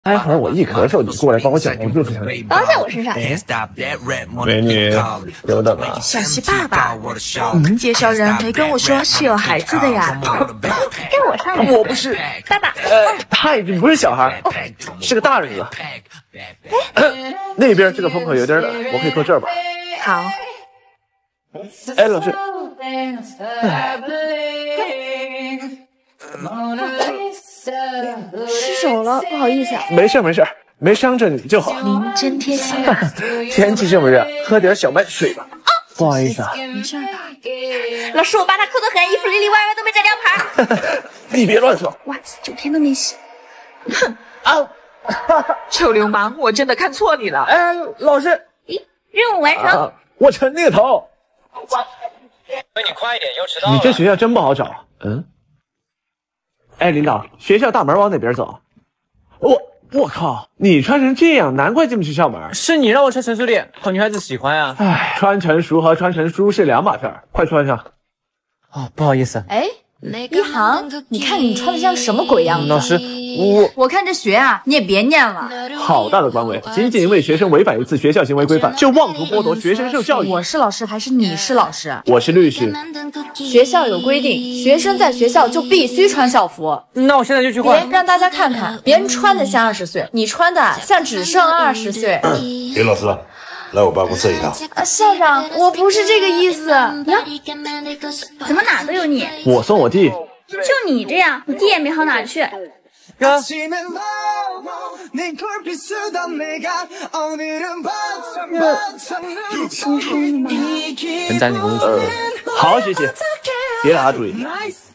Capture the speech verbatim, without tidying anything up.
待会儿我一咳嗽，你过来帮我搅和住。 包在我身上。 美女，久等了。 小西爸爸，嗯，介绍人没跟我说是有孩子的呀？ 跟我上来。 我不是爸爸。 呃，他已经不是小孩，哦、是个大人了。哎，那边这个风口有点冷，我可以坐这儿吧？ 好。 哎，老师。 失手了，不好意思啊。 没事没事，没伤着你就好。 您真贴心啊！ 天气这么热，喝点小麦水吧。啊、不好意思啊。 没事吧？ 老师，我爸他抠得很，衣服里里外外都没沾亮牌。 你别乱说。 袜子九天都没洗。 哼啊！臭流氓，我真的看错你了。 哎，老师。 咦，任务完成。 啊、我沉那个头。 所以你快一点，又迟到了。 你这学校真不好找。嗯。哎，领导，学校大门往哪边走？我我靠，你穿成这样，难怪进不去校门。 是你让我穿成熟点，好女孩子喜欢啊。 哎，穿成熟和穿成书是两码事儿，快穿上。 哦，不好意思。 哎，一航，你看你穿的像什么鬼样子？ 老师，我我看这学啊，你也别念了。 好大的官威！仅仅因为学生违反一次学校行为规范，就妄图剥夺学生受教育。 我是老师还是你是老师？ 我是律师。 学校有规定，学生在学校就必须穿校服。 那我现在就去换。 别让大家看看，别人穿的像二十岁，你穿的像只剩二十岁。 林老师，来我办公室一趟。 啊，校长，我不是这个意思。呀， 怎么哪都有你？ 我送我弟。 就你这样，你弟也没好哪去。 哥。 轻松的吗？ 很赞你公主。 呃，好好学习，别打他主意。